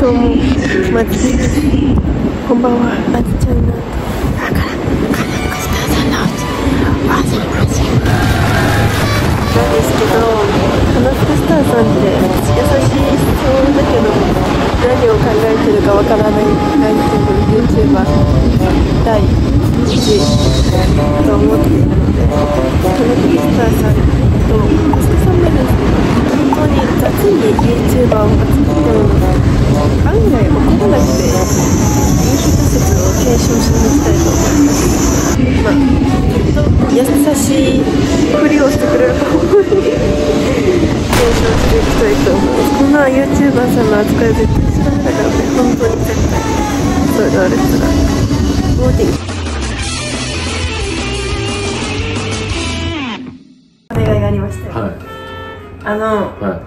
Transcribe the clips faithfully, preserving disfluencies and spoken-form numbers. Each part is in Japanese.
どうも、まつです。こんばんは、あつちゃんの。だから、カナコスターさんのおうち、わざわざ。なんですけど、カナコスターさんって優しい質問だけど、何を考えてるかわからないアイテム ユーチューバー だいいちと思っているので、カナコスターさんとコスタさんなんですけど、本当に雑に ユーチューバー を扱っても案外怒らなくていい人説を継承していきたいと思います。まあ、きっと優しいふりをしてくれると思うので継承していきたいと思います。こんな ユーチューバー さんの扱い絶対しダメだからね、本当に絶対それがある人がモーティンお願いがありまして、はい、あの、はい、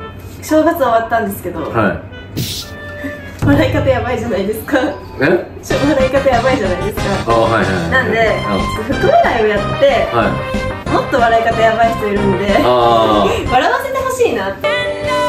正月終わったんですけど、はい、笑い方やばいじゃないですか。え？笑い方やばいじゃないですか。あ、はいはい。なんで、福笑いをやって、はい、もっと笑い方やばい人いるんで、笑わせてほしいなって。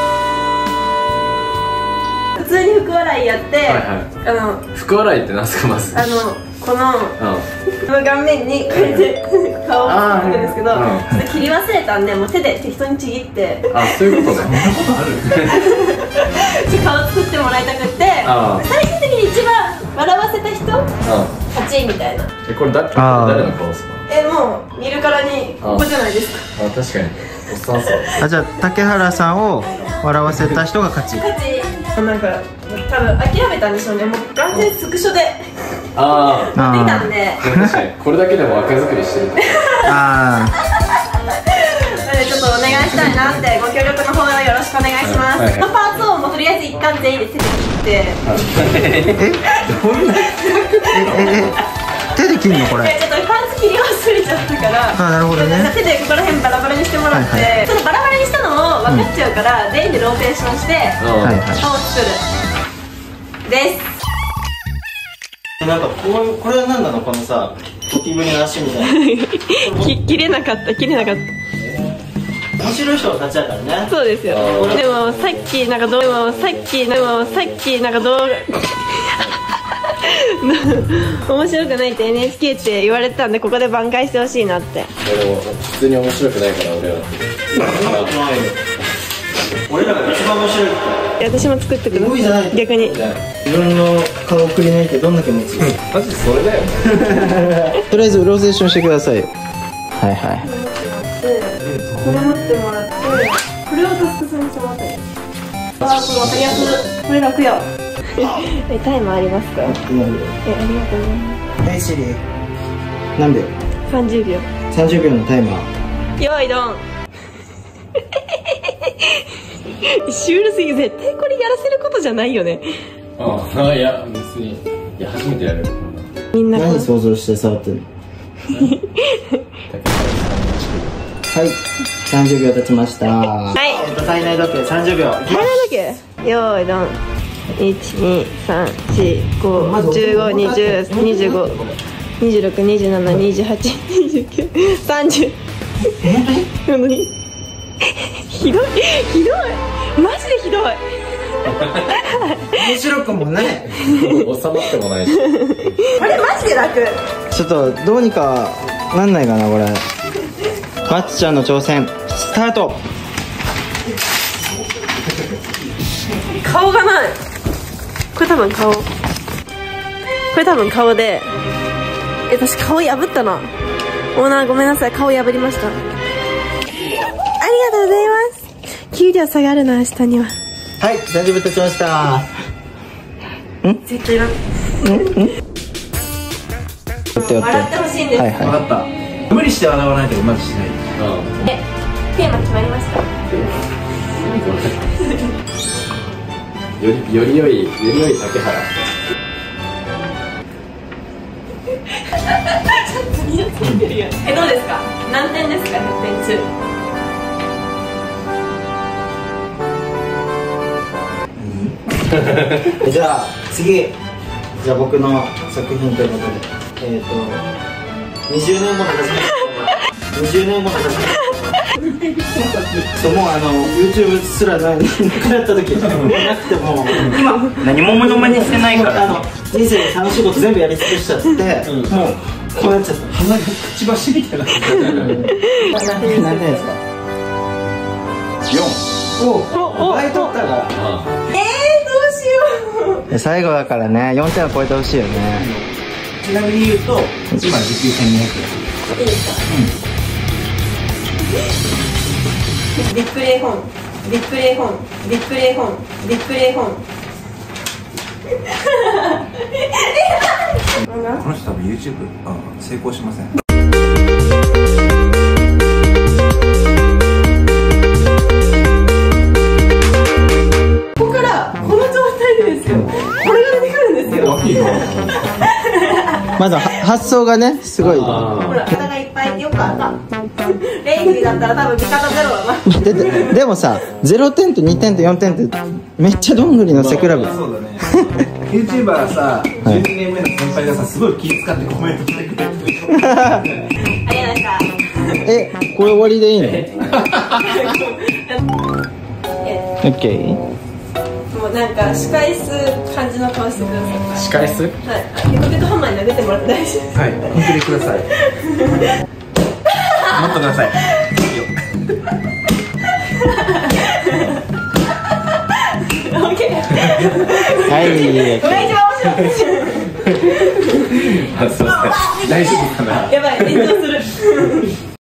普通に福笑いやって、はいはい、あの福笑いって何すか、まず。あのこのこの顔面にこうやって顔を作ってるんですけど、それ切り忘れたんで、もう手で適当にちぎって。あ、そういうことね。そんなことある？顔作ってもらいたくって、最終的に一番笑わせた人勝ちみたいな。え、これ誰誰の顔ですか？え、もう見るからにここじゃないですか。あ、確かにおっさんそう。あ、じゃあ竹原さんを笑わせた人が勝ち。勝ち。なんか多分諦めたんでしょうね。もう完全スクショでああ持ってきたんで、確かにこれだけでも若作りしてる。ああなのでちょっとお願いしたいなって、ご協力の方よろしくお願いします。このパーツをもうとりあえず一旦全員で手で切って。えどんなえ手で切るのこれ？ちょっとパーツ切り忘れちゃったから、あ、なるほどね。手でここら辺バラバラにしてもらって、そのバラバラにしたのを分かっちゃうから、全員でローテーションして顔を作るです。なんかこう、これは何なの、このさゴキブリの足みたいな。切れなかった切れなかった。面白い人が勝ちだからね。そうですよ。でもさっきなんかどうもさっきでもさっきなんか動画面白くないって エヌエイチケー って言われてたんで、ここで挽回してほしいなって。でも普通に面白くないから俺は。俺らが一番面白いって。私も作ってください。逆に自分の顔をくり抜いてどんな気持ち？マジそれだよね。とりあえずローテーションしてください。はいはい。これ持ってもらって、これをタスクさんにしてもらったり。ああ、これ分かりやすい。これ楽よ。え、タイマーありますか？え、ありがとうございます。はい、シリ何秒？さんじゅうびょう。さんじゅうびょうのタイマー。よいどん。シュールすぎ、絶対これやらせることじゃないよね。ああ、いや別に、いや初めてやる。みんな何想像して触ってるの？はい、さんじゅうびょう経ちました。はい、体内時計さんじゅうびょう。体内時計。よーいどん。いち、に、さん、よん、ご、じゅうご、にじゅう、にじゅうご、にじゅうろく、にじゅうなな、にじゅうはち、にじゅうきゅう、さんじゅう。え？本当に？ひどい、ひどい、マジでひどい。面白くもない。収まってもないし。あれマジで楽。ちょっとどうにかなんないかなこれ。マツちゃんの挑戦スタート。顔がない。これ多分顔。これ多分顔で。え、私顔破ったな。オーナーごめんなさい、顔破りました。ありがとうございます。給料下がるな、明日には。はい、さんじゅうびょう経ちました。ん？絶対な。ん？ん？笑ってほしいんです。はいはい。分かった。無理して笑わないとマジしない。え、テーマ決まりました。よりより良いより良い竹原。ちょっと色ついてるよ。え、どうですか？何点ですか？ひゃくてん中。じゃあ次、じゃあ僕の作品ということで、えっとにじゅうねんごの始めににじゅうねんごとかそうもうあの YouTube すらなくなった時なくても今何もモノマネしてないからあの人生で楽しいこと全部やり尽くしちゃって、もうこうなっちゃった。鼻がくちばしみたいな。何点ですか？よん。お、倍取ったから。 えー、どうしよう。 最後だからね、よんてんは超えてほしいよね。ちなみに言うと、今時給せんにひゃくえん。いいですか？ うん。リプレイ本、リプレイ本、リプレイ本、リプレイ本。 この人多分 YouTube あ成功しません。 ここからこの状態でですよ、これが出てくるんですよ。 まだ発想がねすごい。ほら肩がいっぱいってよくあった。レイジだったら多分味方ゼロだな。 で, で, でもさゼロてんとにてんとよんてんってめっちゃどんぐりの背比べ。そうだね。 YouTuber さ、じゅうにねんめの先輩がさ、すごい気遣ってコメントしてくれてる。 ありがとうございました。 え、これ終わりでいいの？オッケー。 もうなんか仕返す感じの顔してください。 仕返す？ はい。ペコペコハンマーに投げてもらって大丈夫です。 はい、本当にください。もっとください。 はい。 お願いします。 あ、すみません。大丈夫かな。 やばい、炎上する。